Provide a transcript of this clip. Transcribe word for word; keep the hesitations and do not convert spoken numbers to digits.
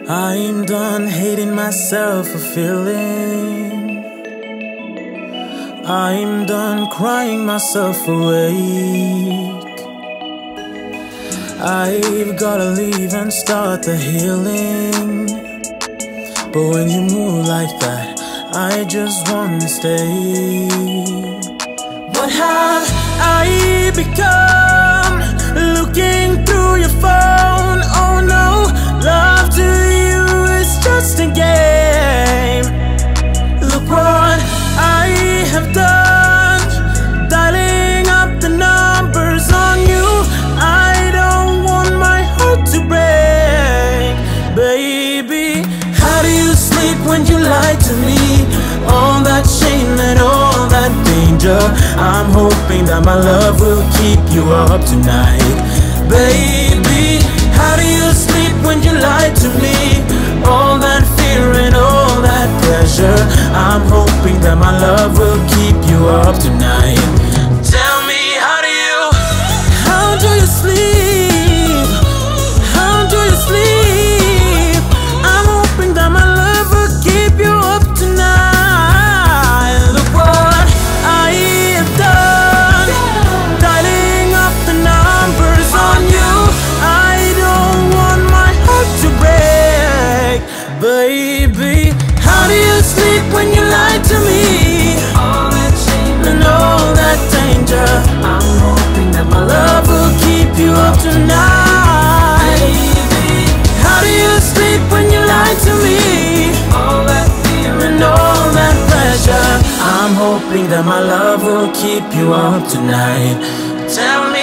I'm done hating myself for feeling. I'm done crying myself awake. I've gotta leave and start the healing. But when you move like that, I just wanna stay. What have I become? Looking through your phone, oh no, love to you is just a game. Look what I have done, dialing up the numbers on you. I don't want my heart to break. Baby, how do you sleep when you lie to me? All that shame and all that danger, I'm hoping that my love will keep you up tonight. Baby, how do you sleep when you lie to me? All that fear and all that pressure, I'm hoping that my love will keep you up tonight. Tell me, how do you, how do you sleep? How do you sleep? I'm hoping that my love will keep you up tonight. Look what I have done, dialing up the numbers on you. I don't want my heart to break. Baby, how do you sleep when you lie to me? All that shame and all that danger, I'm hoping that my love will keep you up tonight. Baby, how do you sleep when you lie to me? All that fear and all that pressure, I'm hoping that my love will keep you up tonight. Tell me,